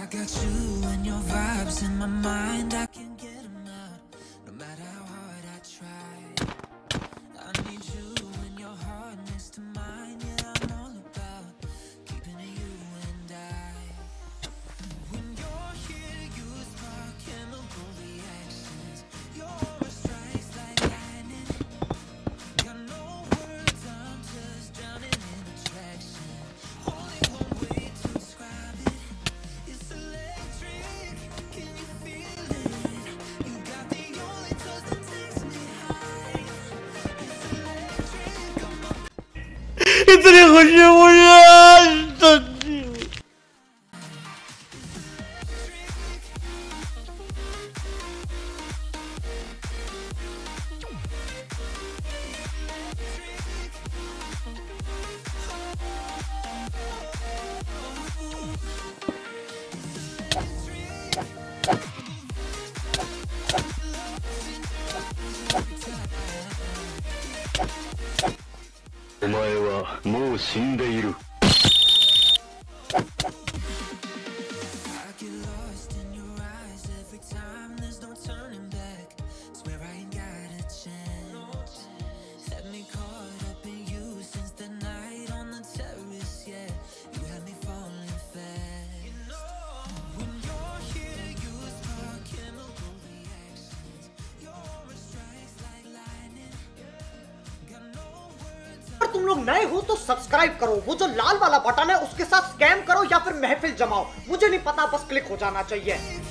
I got you and your vibes in my mind. I can't get them out, no matter how hard I try. I need you and your heart next to mine. Yeah, I'm all about keeping it you and I. When you're here, you spark chemical reactions. Your aura strikes like lightning. Got no words, I'm just drowning in attraction. Only one way to describe it. It's electric. Can you feel it? You got the only touch that takes me high. It's electric. इतनी खुशी मुझे सच्ची।お前はもう死んでいる。 I get lost in your eyes every time. There's no turning back. Swear I ain't got a chance. Had me caught up in you since the night on the terrace. Yeah, you had me falling fast. When you're here, you spark chemical reactions. Your aura strikes like lightning. Got no words. अगर तुम लोग नए हो तो subscribe करो, वो जो लाल वाला बटन है उसके साथ स्कैम करो या फिर महफिल जमाओ, मुझे नहीं पता, बस क्लिक हो जाना चाहिए।